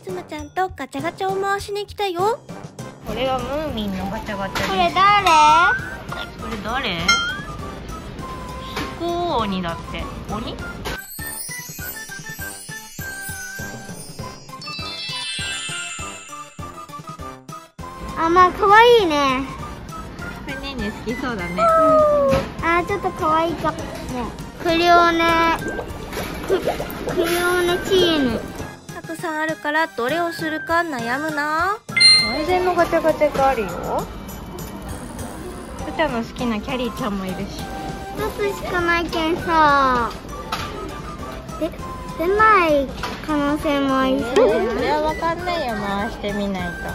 つむちゃんとガチャガチャを回しに来たよ。 これはムーミンのガチャガチャです。 これ誰？ これ誰？飛行鬼だって。鬼？ あ、まあ可愛いね。 これねんね好きそうだね。 あ、ちょっと可愛いかも。クリオネチーム。 たくさんあるからどれをするか悩むな。 マイゼンのガチャガチャがあるよ。ふちゃんの好きなキャリーちゃんもいるし。 一つしかないけんさ。出ない可能性もありそう。 それはわかんないよ、回してみないと。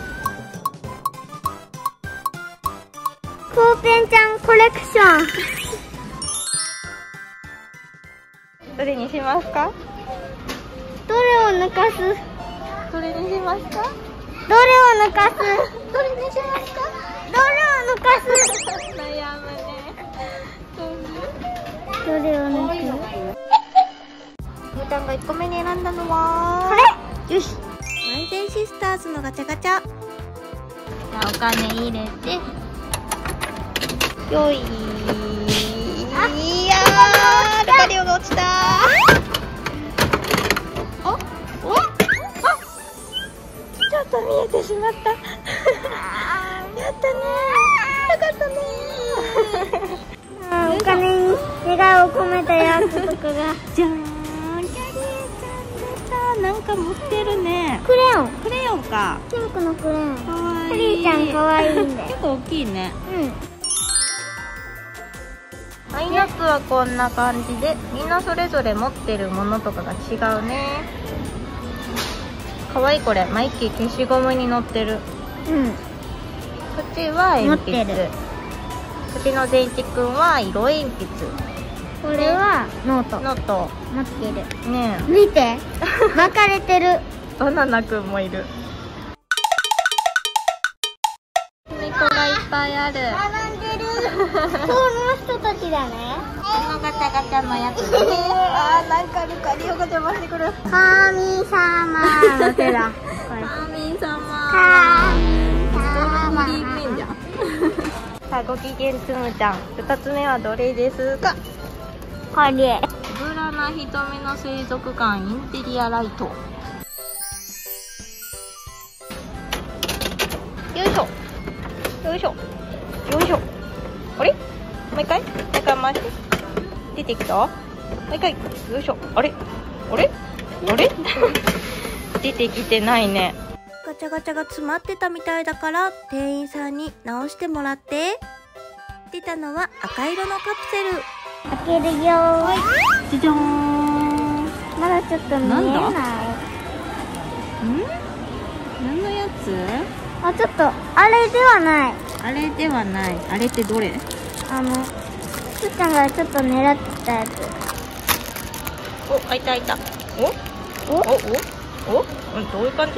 コーペンちゃんコレクション。 どれにしますか？ どれを抜かす？ どれにしますか？ どれを抜かす？ どれにしますか？ どれを抜かす？ 悩むね。 どれを抜く？ ふーちゃんが1個目に選んだのはこれ。よし。 マイゼンシスターズのガチャガチャ。 じゃあお金入れて、よい。いやー、ルカリオが落ちたー。ちょっと見えてしまった。やったねー。よかったねお金に願いを込めたやつとかが。 じゃーん、キャリーちゃん出た。なんか持ってるね。 クレヨン。 クレヨンか。 ピンクのクレヨン。 かわいい。 キャリーちゃん可愛いんだよ。 結構大きいね。 うん。 パイナップルはこんな感じで、みんなそれぞれ持ってるものとかが違うね。かわいい。これマイキー消しゴムに乗ってる。 うん。 こっちは鉛持って筆。 る。 こっちの電池くんは色鉛筆。 これはノート。 ノート持ってる。 ね見て。分かれてる。 え、バナナくんもいる。猫がいっぱいある。 並んでる。その人たちだね。 このガチャガチャのやつです。あー、なんかルカリオが邪魔してくる。 神様の手だ。 神様。 神人間じゃん。さあ、ご機嫌つむちゃん。2つ目はどれですか？ これ。 つぶらな瞳の水族館インテリアライト。よいしょ。よいしょ。よいしょ。あれ？もう一回？もう一回回して。出てきた？もう一回。よいしょ。あれ？あれ？あれ？出てきてないね。 ガチャガチャが詰まってたみたいだから店員さんに直してもらって。出たのは赤色のカプセル。 開けるよー。 じゃじゃーん。 まだちょっと見えない。 何のやつ？ あ、ちょっとあれではない。 あれではない。あれってどれ？ すーちゃんがちょっと狙ってたやつ。 お、開いた開いた。お？お？お？お？どういう感じ？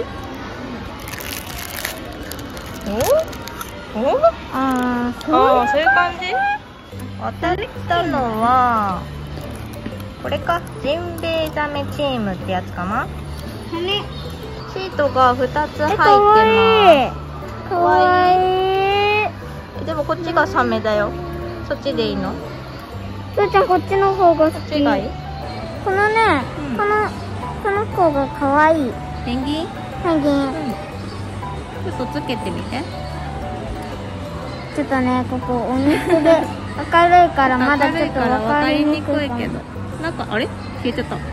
お？お？ あー、 そういう感じ？当たったのはこれか。ジンベエザメチームってやつかな。 羽。 シートが2つ入ってます。 かわいい。かわいい。 でもこっちがサメだよ。そっちでいいの？ すーちゃんこっちの方が好き。 こっちがいい？ このね、 うんこの子がかわいい。 ペンギン？ ペンギン。 ちょっとつけてみて。 ちょっとね、ここお肉で明るいからまだちょっと分かりにくいかも。 なんかあれ？消えてた。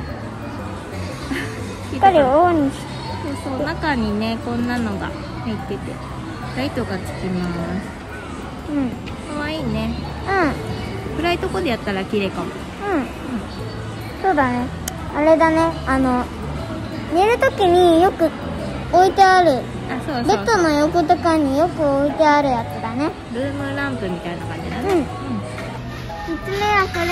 光をオンにして。 そう、中にねこんなのが入っててライトがつきます。 うん。 かわいいね。 うん。 暗いとこでやったら綺麗かも。 そうだね。あれだね。寝るときによく置いてある。 あ、そうそう。 ベッドの横とかによく置いてあるやつだね。 ルームランプみたいな感じだね。 うん。3つ目はこれ。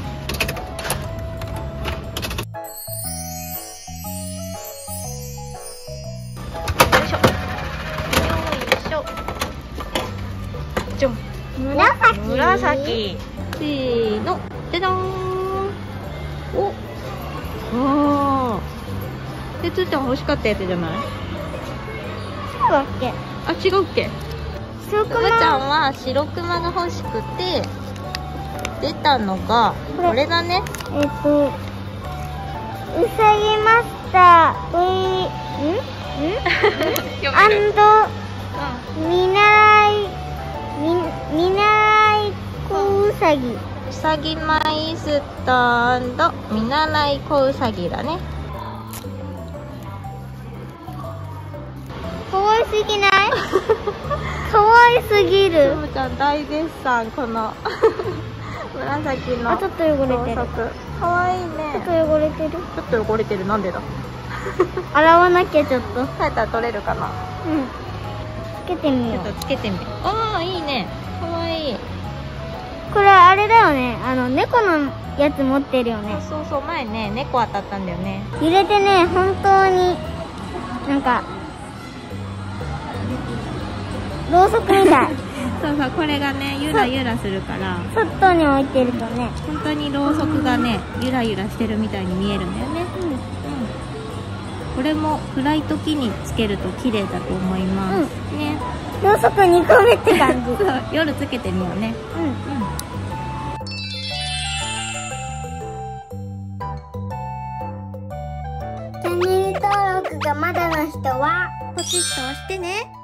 よいしょ。よいしょ。じゃん。 紫。 紫。せーの。じゃじゃーん。お。でつーちゃん欲しかったやつじゃない？ そうだっけ？ あ、違うっけ？ 白くまちゃんは白クマが欲しくて出たのがこれだね。 うさぎマスターアンド見習い子うさぎ。 うさぎマイスター&見習い子うさぎだね。 かわいすぎない？かわいすぎる。 くまちゃん大絶賛この紫のあ、ちょっと汚れてる。 かわいいね。 ちょっと汚れてる。 ちょっと汚れてる。なんでだ？ 洗わなきゃちょっと。 帰ったら取れるかな。 うん。つけてみよう。 ちょっとつけてみて。ああ、いいね。かわいい。 これあれだよね。猫のやつ持ってるよね。 そうそう、前ね、猫当たったんだよね。 揺れてね、本当になんかろうそくみたい。 そうそう、これがね、ゆらゆらするから、 外に置いてるとね。 本当にろうそくがね、ゆらゆらしてるみたいに見えるんだよね。これも暗い時につけると綺麗だと思います。ね。 ろうそく2個目って感じ。 そう、夜つけてみようね。 チャンネル登録がまだの人はポチッと押してね。